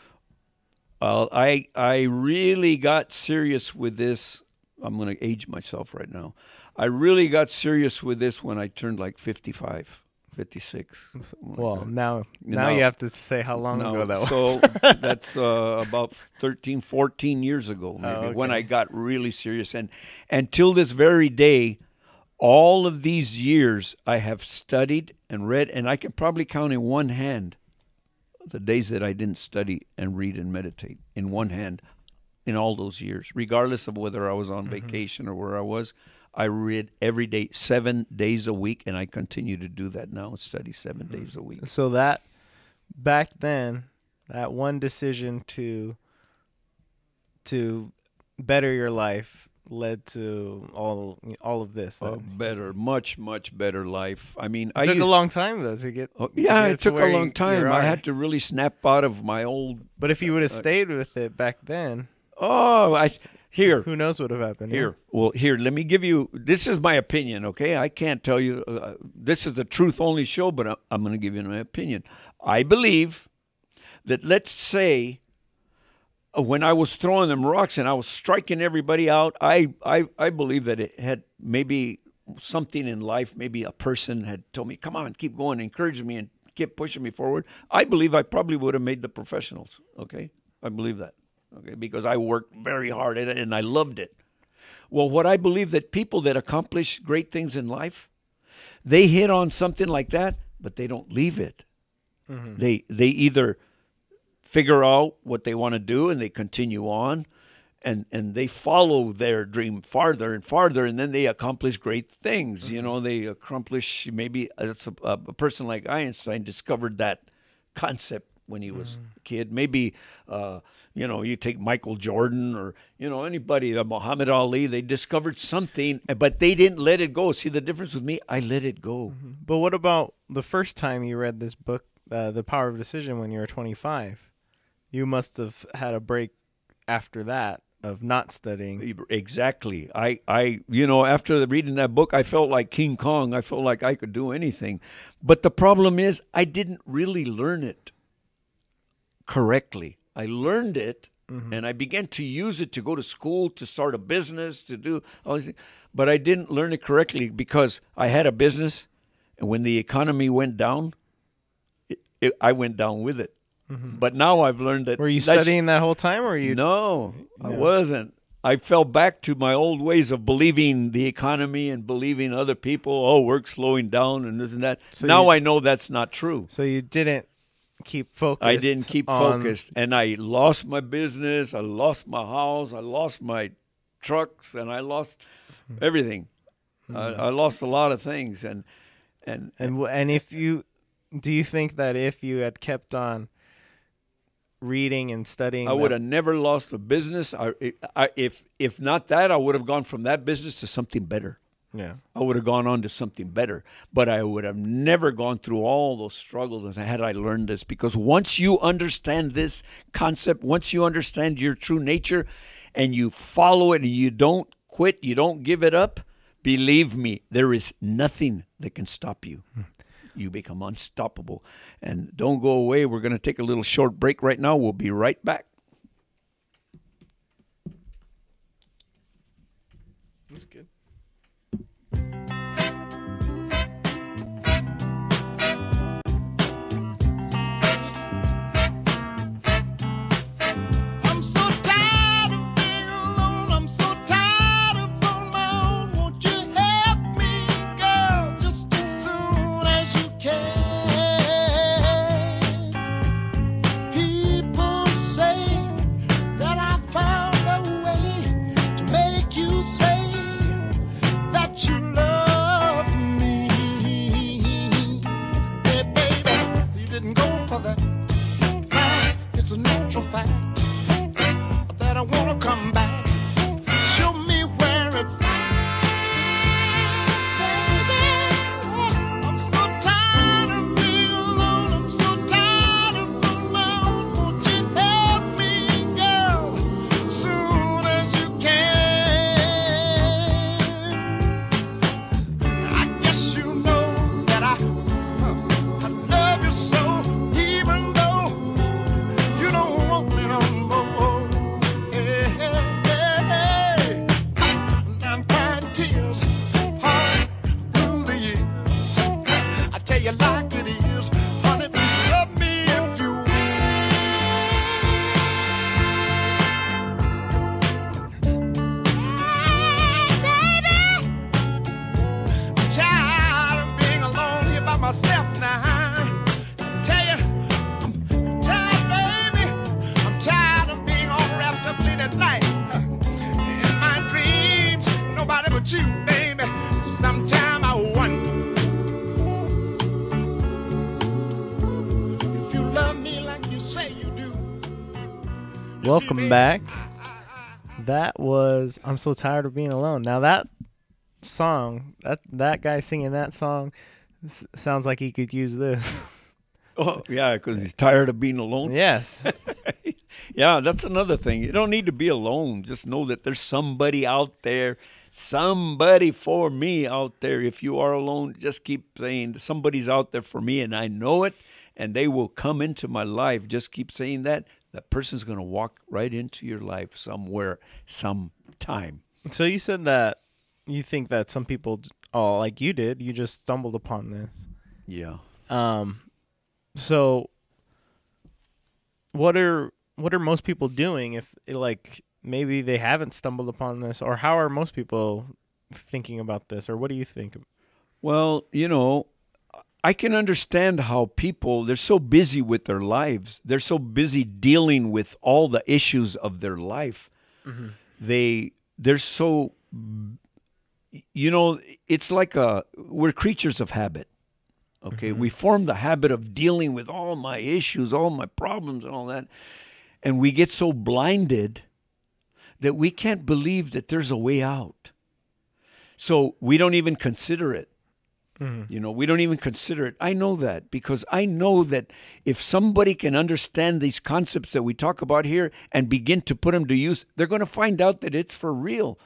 Uh, I I really got serious with this. I'm going to age myself right now. I really got serious with this when I turned like fifty-five, fifty-six. something like Well, that. now now you have to say how long No, ago that was. So that's uh, about thirteen, fourteen years ago, maybe, Oh, when okay. I got really serious. And until this very day, all of these years, I have studied and read, and I can probably count in one hand the days that I didn't study and read and meditate. In one hand, in all those years, regardless of whether I was on Mm-hmm. vacation or where I was. I read every day, seven days a week, and I continue to do that now and study seven Mm-hmm. days a week. So that back then, that one decision to to better your life led to all all of this. A then. better, much, much better life. I mean, It I took used, a long time though to get. Oh, to yeah, get it to took a where long you- time. you I are. had to really snap out of my old. But if you would have uh, stayed with it back then, Oh, I here. who knows what would have happened? Here, well, here. Let me give you. This is my opinion. Okay, I can't tell you. Uh, this is the truth only show, but I, I'm going to give you my opinion. I believe that, let's say, uh, when I was throwing them rocks and I was striking everybody out, I, I, I believe that it had maybe something in life. Maybe a person had told me, "Come on, keep going," encouraged me, and kept pushing me forward. I believe I probably would have made the professionals. Okay, I believe that. Okay, because I worked very hard at it and I loved it. Well, what I believe that people that accomplish great things in life, they hit on something like that, but they don't leave it. Mhm. They they either figure out what they want to do and they continue on, and and they follow their dream farther and farther, and then they accomplish great things. You know, they accomplish maybe it's a, a person like Einstein discovered that concept when he was a kid. Maybe, uh, you know, you take Michael Jordan or, you know, anybody, uh, Muhammad Ali, they discovered something, but they didn't let it go. See the difference with me? I let it go. But what about the first time you read this book, uh, The Power of Decision, when you were twenty-five? You must have had a break after that of not studying. Exactly. I, I, you know, after reading that book, I felt like King Kong. I felt like I could do anything. But the problem is I didn't really learn it correctly. I learned it, mm-hmm. and I began to use it to go to school, to start a business, to do all these things. But I didn't learn it correctly because I had a business, and when the economy went down, it, it, I went down with it. Mm-hmm. But now I've learned that. Were you studying that whole time, or were you? No, no, I wasn't. I fell back to my old ways of believing the economy and believing other people. Oh, work's slowing down and this and that. So now you, I know that's not true. So you didn't keep focused. I didn't keep on... focused, and I lost my business. I lost my house. I lost my trucks, and I lost everything. Mm-hmm. I, I lost a lot of things, and and and and if you do, you think that if you had kept on reading and studying, I would have never lost the business. I, I, if if not that, I would have gone from that business to something better. Yeah, I would have gone on to something better, but I would have never gone through all those struggles had I learned this. Because once you understand this concept, once you understand your true nature, and you follow it, and you don't quit, you don't give it up, believe me, there is nothing that can stop you. Hmm. You become unstoppable. And don't go away. We're going to take a little short break right now. We'll be right back. That's good. Say at night. In my dreams, nobody but you, baby. Sometime I wonder if you love me like you say you do. Welcome back. That was I'm So Tired of Being Alone. Now that song, that that guy singing that song s- sounds like he could use this. Oh, yeah, because he's tired of being alone. Yes. Yeah, that's another thing. You don't need to be alone. Just know that there's somebody out there, somebody for me out there. If you are alone, just keep saying somebody's out there for me, and I know it, and they will come into my life. Just keep saying that. That person's going to walk right into your life somewhere, sometime. So you said that you think that some people, oh, like you did, you just stumbled upon this. Yeah. Um. So, what are what are most people doing if like maybe they haven't stumbled upon this, or how are most people thinking about this, or what do you think? Well, you know, I can understand how people, they're so busy with their lives. They're so busy dealing with all the issues of their life. Mm-hmm. They they're so, you know, it's like a we're creatures of habit. Okay, Mm-hmm. we form the habit of dealing with all my issues, all my problems, and all that, and we get so blinded that we can't believe that there's a way out. So we don't even consider it. Mm-hmm. You know, we don't even consider it. I know that because I know that if somebody can understand these concepts that we talk about here and begin to put them to use, they're going to find out that it's for real.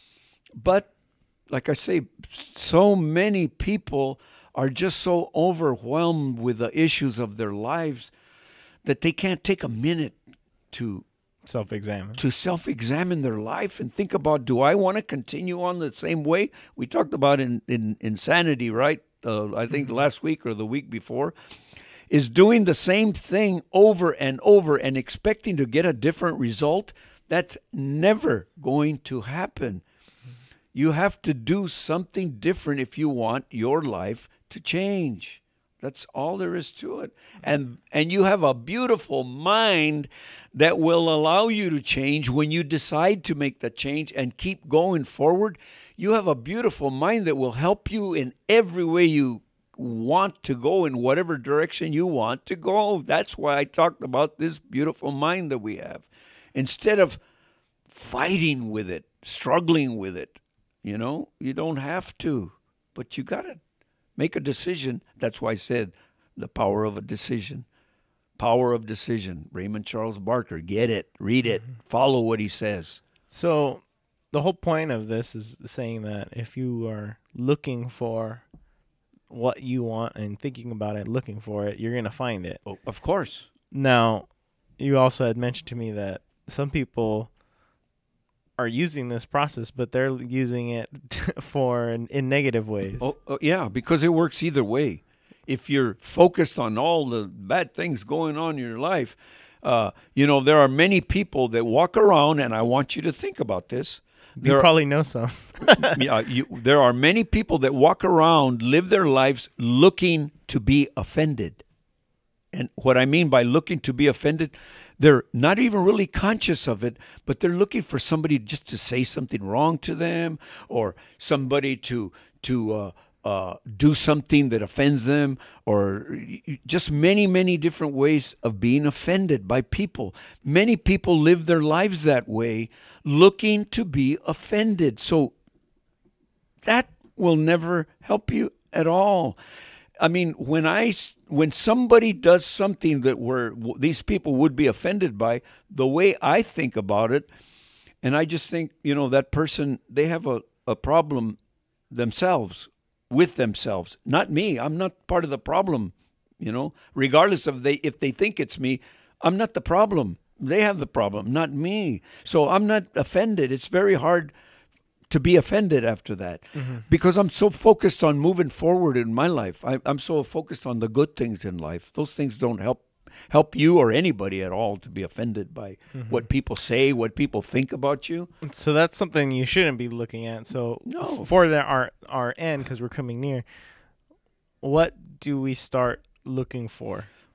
But like I say, so many people are just so overwhelmed with the issues of their lives that they can't take a minute to self-examine to self-examine their life and think about, do I want to continue on the same way? We talked about in, in insanity, right? Uh, I think last week or the week before, is doing the same thing over and over and expecting to get a different result. That's never going to happen. You have to do something different if you want your life to change. That's all there is to it. And and you have a beautiful mind that will allow you to change when you decide to make the change and keep going forward. You have a beautiful mind that will help you in every way you want to go, in whatever direction you want to go. That's why I talked about this beautiful mind that we have. Instead of fighting with it, struggling with it, you know, you don't have to, but you got to make a decision. That's why I said the power of a decision. Power of decision. Raymond Charles Barker. Get it. Read it. Mm-hmm. Follow what he says. So the whole point of this is saying that if you are looking for what you want and thinking about it, looking for it, you're going to find it. Oh, of course. Now, you also had mentioned to me that some people are using this process, but they're using it for in, in negative ways. Oh, oh, yeah, because it works either way. If you're focused on all the bad things going on in your life, uh, you know, there are many people that walk around, and I want you to think about this. You There probably know some. yeah, you, there are many people that walk around, live their lives looking to be offended. And what I mean by looking to be offended, they're not even really conscious of it, but they're looking for somebody just to say something wrong to them, or somebody to to uh, uh, do something that offends them, or just many, many different ways of being offended by people. Many people live their lives that way, looking to be offended. So that will never help you at all. I mean, when I when somebody does something that where these people would be offended by, the way I think about it, and I just think, you know, that person, they have a, a problem themselves, with themselves, not me. I'm not part of the problem, you know, regardless of they if they think it's me, I'm not the problem. They have the problem, not me. So I'm not offended. It's very hard to be offended after that, mm-hmm. because I'm so focused on moving forward in my life. I, I'm so focused on the good things in life. Those things don't help help you or anybody at all to be offended by mm-hmm. what people say, what people think about you. So that's something you shouldn't be looking at. So no. for the, our our end, because we're coming near, what do we start looking for?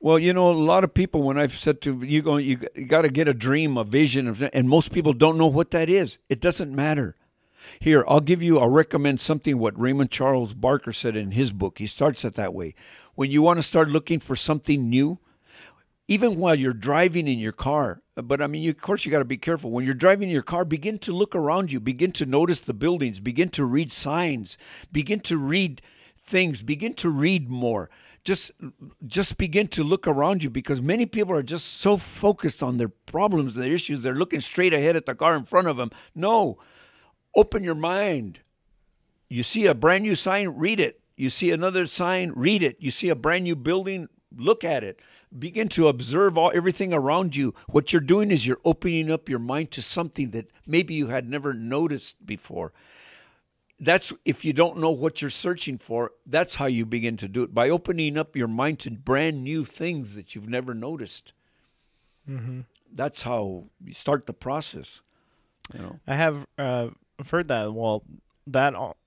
Well, you know, a lot of people, when I've said to you, go, you, you got to get a dream, a vision, of, and most people don't know what that is. It doesn't matter. Here, I'll give you, I'll recommend something what Raymond Charles Barker said in his book. He starts it that way. When you want to start looking for something new, even while you're driving in your car, but I mean, you, of course, you got to be careful. When you're driving in your car, begin to look around you, begin to notice the buildings, begin to read signs, begin to read things, begin to read more. Just, just begin to look around you, because many people are just so focused on their problems, their issues. They're looking straight ahead at the car in front of them. No, open your mind. You see a brand new sign, read it. You see another sign, read it. You see a brand new building, look at it. Begin to observe all everything around you. What you're doing is you're opening up your mind to something that maybe you had never noticed before. That's, if you don't know what you're searching for, that's how you begin to do it, by opening up your mind to brand new things that you've never noticed. Mm-hmm. That's how you start the process. You know? I have uh, heard that. Well, that o-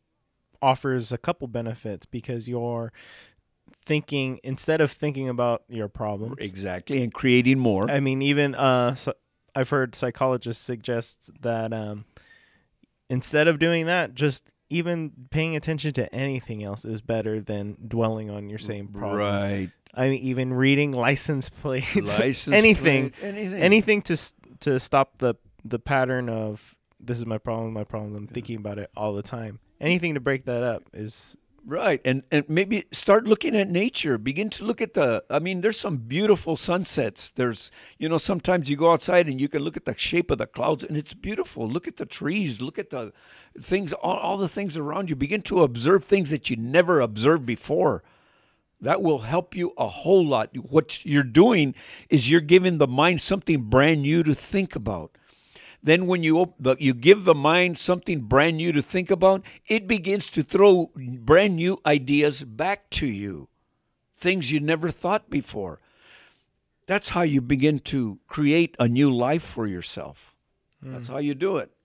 offers a couple benefits, because you're thinking, instead of thinking about your problems. Exactly, and creating more. I mean, even uh, so I've heard psychologists suggest that um, instead of doing that, just even paying attention to anything else is better than dwelling on your same problem. Right. I mean, even reading license plates, License anything, plates, anything, anything to s- to stop the the pattern of this is my problem, my problem. I'm thinking about it all the time. Anything to break that up is right. And and maybe start looking at nature. Begin to look at the, I mean, there's some beautiful sunsets. There's, you know, sometimes you go outside and you can look at the shape of the clouds and it's beautiful. Look at the trees. Look at the things, all, all the things around you. Begin to observe things that you never observed before. That will help you a whole lot. What you're doing is you're giving the mind something brand new to think about. Then when you op- you give the mind something brand new to think about, it begins to throw brand new ideas back to you, things you never thought before. That's how you begin to create a new life for yourself. Mm. That's how you do it.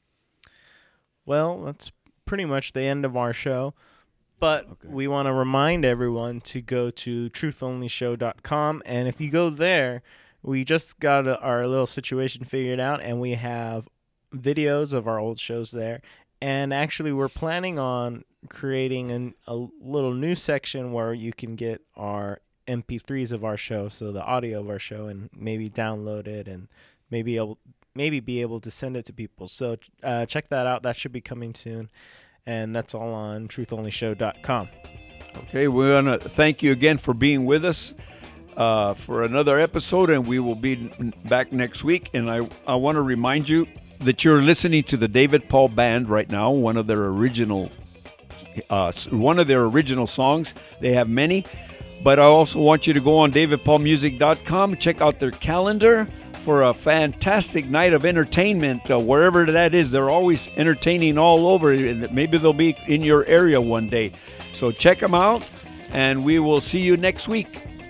Well, that's pretty much the end of our show. But okay. We want to remind everyone to go to truth only show dot com. And if you go there, we just got a, our little situation figured out, and we have videos of our old shows there. And actually, we're planning on creating an, a little new section where you can get our M P threes of our show, so the audio of our show, and maybe download it and maybe able, maybe be able to send it to people. So uh, check that out. That should be coming soon. And that's all on truth only show dot com. Okay, we want to thank you again for being with us uh, for another episode, and we will be back next week. And I, I want to remind you that you're listening to the David Paul Band right now, one of their original, uh, one of their original songs. They have many, but I also want you to go on david paul music dot com, check out their calendar for a fantastic night of entertainment, uh, wherever that is. They're always entertaining all over, and maybe they'll be in your area one day. So check them out, and we will see you next week.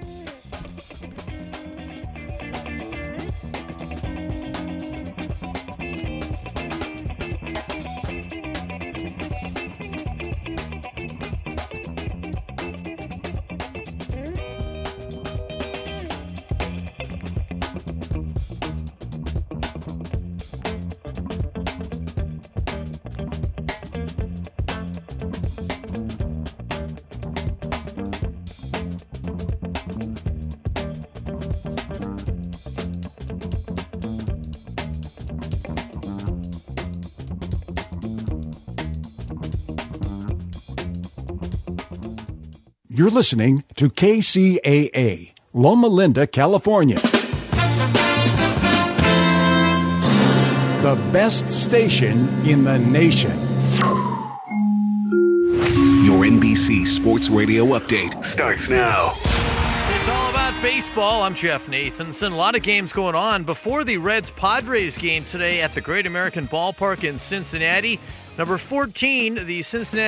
You're listening to K C A A, Loma Linda, California. The best station in the nation. Your N B C Sports Radio update starts now. It's all about baseball. I'm Jeff Nathanson. A lot of games going on before the Reds-Padres game today at the Great American Ballpark in Cincinnati. Number fourteen, the Cincinnati